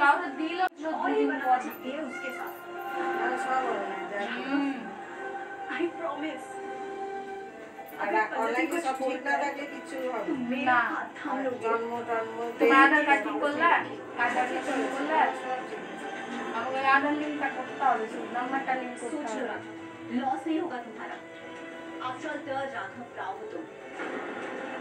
Counter दिलो जो और ही बना सकती है उसके साथ। I promise। অনলাইন তো সব ঠিক না থাকলে কিছু হবে तो मेरा हाथ थाम लो। জন্ম তোমার আধার কার্ড ঠিক করলা আধার কার্ড ঠিক করলা আমাকে আধার লিঙ্কটা করতে হবে শুধু নাম্বারটা লিংক করতে सोच लो হবে लॉस नहीं होगा तुम्हारा। आफ्टर ऑल राघव राव हो तुम।